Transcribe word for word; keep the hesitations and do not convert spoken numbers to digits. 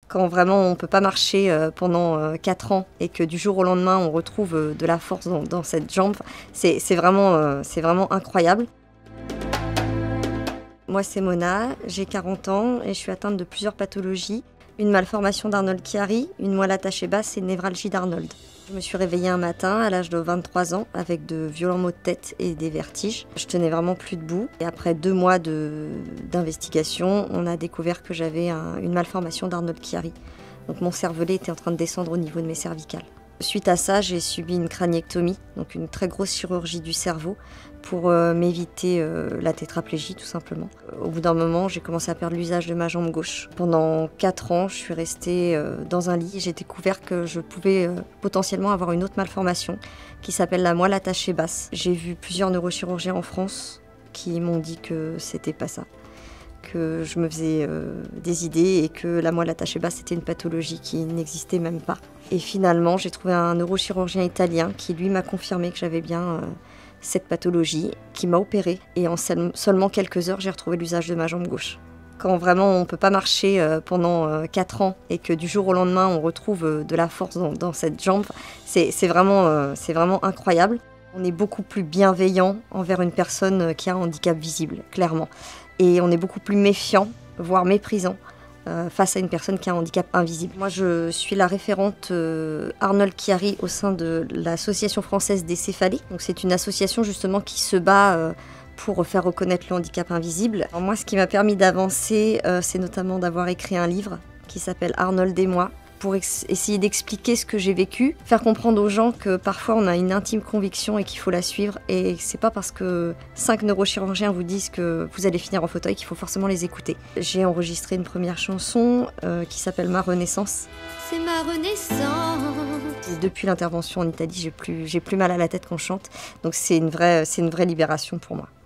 Quand vraiment on ne peut pas marcher pendant quatre ans et que du jour au lendemain on retrouve de la force dans, dans cette jambe, c'est vraiment, c'est vraiment incroyable. Moi c'est Mona, j'ai quarante ans et je suis atteinte de plusieurs pathologies. Une malformation d'Arnold-Chiari, une moelle attachée basse et une névralgie d'Arnold. Je me suis réveillée un matin à l'âge de vingt-trois ans avec de violents maux de tête et des vertiges. Je tenais vraiment plus debout. Et après deux mois d'investigation, on a découvert que j'avais un, une malformation d'Arnold-Chiari. Donc mon cervelet était en train de descendre au niveau de mes cervicales. Suite à ça, j'ai subi une craniectomie, donc une très grosse chirurgie du cerveau, pour euh, m'éviter euh, la tétraplégie tout simplement. Au bout d'un moment, j'ai commencé à perdre l'usage de ma jambe gauche. Pendant quatre ans, je suis restée euh, dans un lit et j'ai découvert que je pouvais euh, potentiellement avoir une autre malformation qui s'appelle la moelle attachée basse. J'ai vu plusieurs neurochirurgiens en France qui m'ont dit que c'était pas ça, que je me faisais euh, des idées et que la moelle attachée basse était une pathologie qui n'existait même pas. Et finalement, j'ai trouvé un neurochirurgien italien qui lui m'a confirmé que j'avais bien euh, cette pathologie, qui m'a opérée. Et en seulement quelques heures, j'ai retrouvé l'usage de ma jambe gauche. Quand vraiment on ne peut pas marcher euh, pendant euh, quatre ans et que du jour au lendemain on retrouve euh, de la force dans, dans cette jambe, c'est vraiment, euh, c'est vraiment incroyable. On est beaucoup plus bienveillant envers une personne qui a un handicap visible, clairement. Et on est beaucoup plus méfiant, voire méprisant, euh, face à une personne qui a un handicap invisible. Moi, je suis la référente euh, Arnold-Chiari au sein de l'Association française des céphalées. Donc, c'est une association justement qui se bat euh, pour faire reconnaître le handicap invisible. Alors, moi, ce qui m'a permis d'avancer, euh, c'est notamment d'avoir écrit un livre qui s'appelle Arnold et moi, pour essayer d'expliquer ce que j'ai vécu, faire comprendre aux gens que parfois on a une intime conviction et qu'il faut la suivre, et c'est pas parce que cinq neurochirurgiens vous disent que vous allez finir en fauteuil qu'il faut forcément les écouter. J'ai enregistré une première chanson euh, qui s'appelle Ma Renaissance. C'est ma renaissance. Et depuis l'intervention en Italie, j'ai plus, j'ai plus mal à la tête quand je chante, donc c'est une vraie, c'est une vraie libération pour moi.